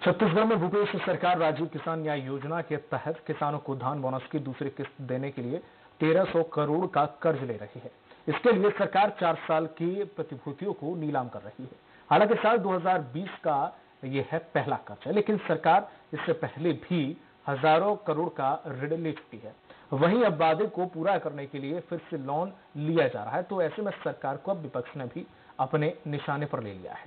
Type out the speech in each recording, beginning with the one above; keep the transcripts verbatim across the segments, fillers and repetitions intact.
छत्तीसगढ़ में भूपेश सरकार राजीव किसान न्याय योजना के तहत किसानों को धान बोनस की दूसरी किस्त देने के लिए तेरह सौ करोड़ का कर्ज ले रही है। इसके लिए सरकार चार साल की प्रतिभूतियों को नीलाम कर रही है। हालांकि साल दो हज़ार बीस का यह है पहला कर्ज है, लेकिन सरकार इससे पहले भी हजारों करोड़ का ऋण ले चुकी है। वहीं अब वादे को पूरा करने के लिए फिर से लोन लिया जा रहा है, तो ऐसे में सरकार को अब विपक्ष ने भी अपने निशाने पर ले लिया है।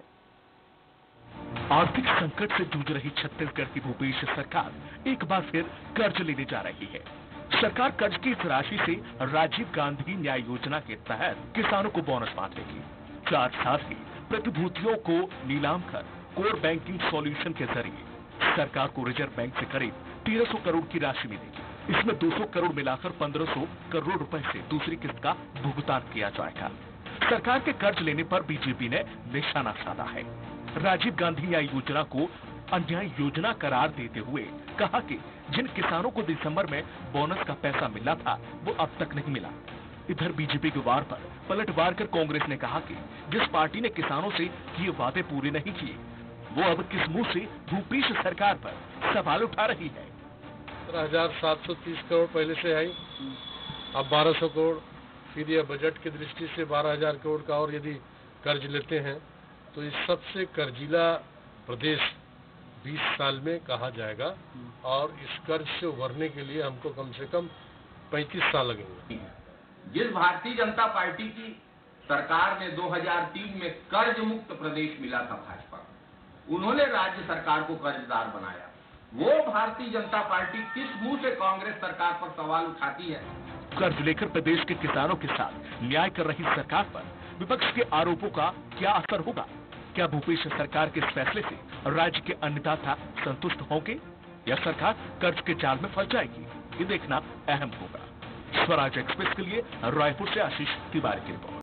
आर्थिक संकट से जूझ रही छत्तीसगढ़ की भूपेश सरकार एक बार फिर कर्ज लेने जा रही है। सरकार कर्ज की इस राशि से राजीव गांधी न्याय योजना के तहत किसानों को बोनस बांटेगी। चार साल की प्रतिभूतियों को नीलाम कर कोर बैंकिंग सॉल्यूशन के जरिए सरकार को रिजर्व बैंक से करीब तेरह सौ करोड़ की राशि मिलेगी। इसमें दो सौ करोड़ मिलाकर पंद्रह सौ करोड़ रुपए से दूसरी किस्त का भुगतान किया जाएगा। सरकार के कर्ज लेने पर बीजेपी ने निशाना साधा है। राजीव गांधी न्याय योजना को अन्याय योजना करार देते हुए कहा कि जिन किसानों को दिसंबर में बोनस का पैसा मिला था वो अब तक नहीं मिला। इधर बीजेपी के वार पर पलटवार कर कांग्रेस ने कहा कि जिस पार्टी ने किसानों से किए वादे पूरे नहीं किए वो अब किस मुंह से भूपेश सरकार पर सवाल उठा रही है। सत्रह हजार सात सौ तीस करोड़ पहले से आई, अब बारह सौ करोड़, फिर यह बजट की दृष्टि से बारह हजार करोड़ का और यदि कर्ज लेते हैं तो इस सबसे कर्जीला प्रदेश बीस साल में कहा जाएगा और इस कर्ज से उभरने के लिए हमको कम से कम पैंतीस साल लगेंगे। जिस भारतीय जनता पार्टी की सरकार ने दो हज़ार तीन में कर्ज मुक्त प्रदेश मिला था भाजपा, उन्होंने राज्य सरकार को कर्जदार बनाया। वो भारतीय जनता पार्टी किस मुंह से कांग्रेस सरकार पर सवाल उठाती है? कर्ज लेकर प्रदेश के किसानों के साथ न्याय कर रही सरकार पर विपक्ष के आरोपों का क्या असर होगा? क्या भूपेश सरकार के इस फैसले से राज्य के अन्नदाता संतुष्ट होंगे या सरकार कर्ज के जाल में फंस जाएगी? ये देखना अहम होगा। स्वराज एक्सप्रेस के लिए रायपुर से आशीष तिवारी की रिपोर्ट।